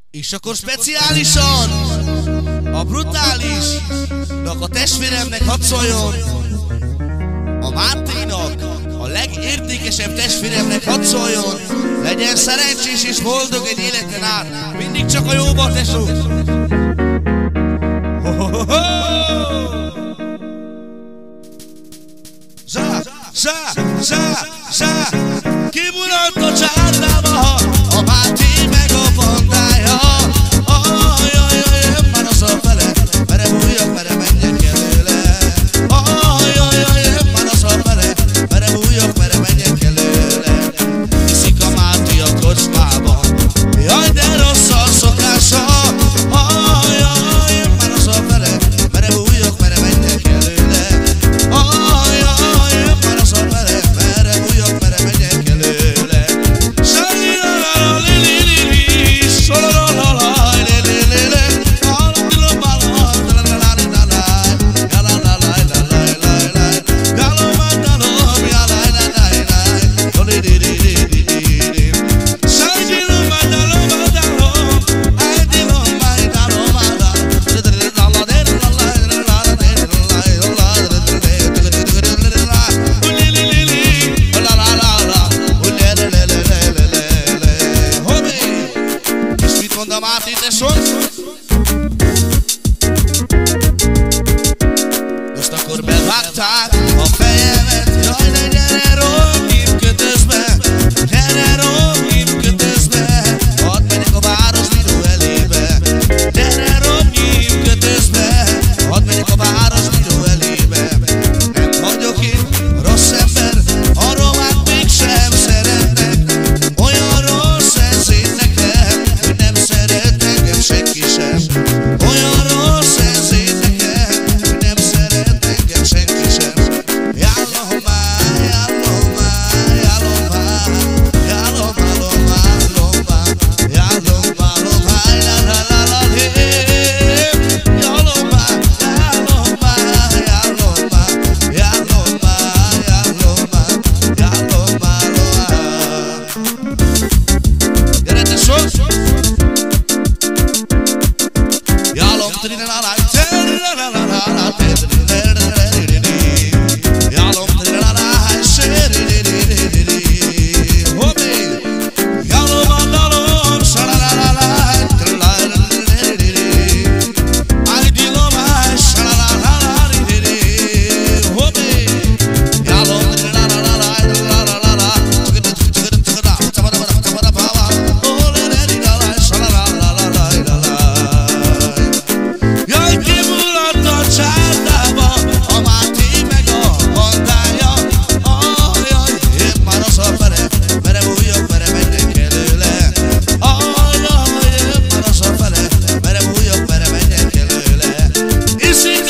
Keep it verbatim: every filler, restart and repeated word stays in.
És akkor speciálisan a brutálisnak, a testvéremnek hadd szóljon, a Máténak, a legértékesebb testvéremnek hadd szóljon, legyen szerencsés és boldog egy életen át, mindig csak a jóba, tesó! Zsá, zsá, zsá, zsá, kimulant a csárdába a Máté meg a bandája. Ajajaj, már az a fele, mere bújjak, mere menjek előle. Ajajaj, már az a fele, mere bújjak, mere menjek előle. Iszik a Máté a kocsmába, jaj de rossz a szokása. Ajajaj, már az a fele, mere bújjak, mere menjek előle. Ajajaj, már az a fele, mere bújjak, mere menjek előle. Sajjala li li li li, solala la li li li li, alapilo bala la la la la la, la la la la la la la la, galoma galom ya la la la la, li li li li li li. Sajjala madalo madalo, ay dilo may dalo madalo, la la la la la la la la li li li li, la la la la, li li li li li li. Hobi, és mit mond a Máté tesó? Most akkor bevágták a fejemet, jaj de gyere rógim kötözbe, gyere rógim kötözbe, hadd menjek a városbíró elébe. Gyere rógim kötözbe, hadd menjek a városbíró elébe. Nem vagyok én rossz ember, a romák mégsem szeretnek, olyan rossz ez én nekem, hogy nem szeret engem senki sem. Olyan rossz ez én nekem, hogy nem szeret engem senki sem. Jálom már, jálom már, jálom már, jálom, jálom, jálom már, jálom, jálom már, la la la la lé. Jálom már, jálom már, jálom már, jálom már, jálom már, jálom már, gyere tesó! Jálom, trinalala, trinalala, jálom, trinalala, sererererereri. Hobi, jálom, andalom, salalala, trinalala, ay dilom, ay salalala, hobi, jálom, trinalala, trinalala, jaj, kimulat a csárdába a Máté meg a bandája. Ajaj, én már az a fele, mere bújjak, mere menjek előle. Ajaj, én már az a fele, mere bújjak, mere menjek előle. Iszik